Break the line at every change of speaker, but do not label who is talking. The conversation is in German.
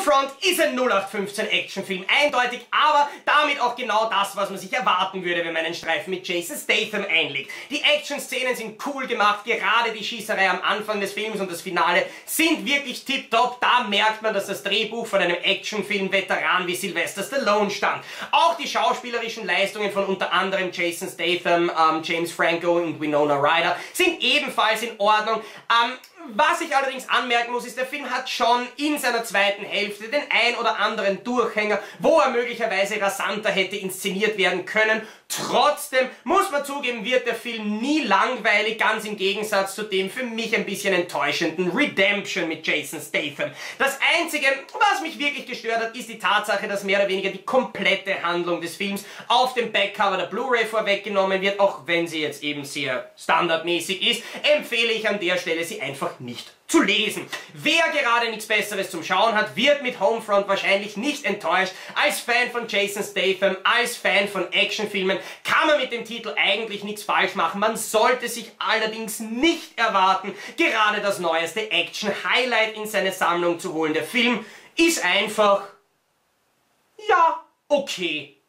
Homefront ist ein 0815 Actionfilm, eindeutig, aber damit auch genau das, was man sich erwarten würde, wenn man einen Streifen mit Jason Statham einlegt. Die Action-Szenen sind cool gemacht, gerade die Schießerei am Anfang des Films und das Finale sind wirklich tipptopp. Da merkt man, dass das Drehbuch von einem Actionfilm-Veteran wie Sylvester Stallone stammt. Auch die schauspielerischen Leistungen von unter anderem Jason Statham, James Franco und Winona Ryder sind ebenfalls in Ordnung. Was ich allerdings anmerken muss, ist, der Film hat schon in seiner zweiten Hälfte den ein oder anderen Durchhänger, wo er möglicherweise rasanter hätte inszeniert werden können. Trotzdem muss man zugeben, wird der Film nie langweilig, ganz im Gegensatz zu dem für mich ein bisschen enttäuschenden Redemption mit Jason Statham. Das Einzige, was mich wirklich gestört hat, ist die Tatsache, dass mehr oder weniger die komplette Handlung des Films auf dem Backcover der Blu-ray vorweggenommen wird, auch wenn sie jetzt eben sehr standardmäßig ist, empfehle ich an der Stelle, sie einfach nicht zu lesen. Wer gerade nichts Besseres zum Schauen hat, wird mit Homefront wahrscheinlich nicht enttäuscht. Als Fan von Jason Statham, als Fan von Actionfilmen kann man mit dem Titel eigentlich nichts falsch machen. Man sollte sich allerdings nicht erwarten, gerade das neueste Action-Highlight in seine Sammlung zu holen. Der Film ist einfach, ja, okay.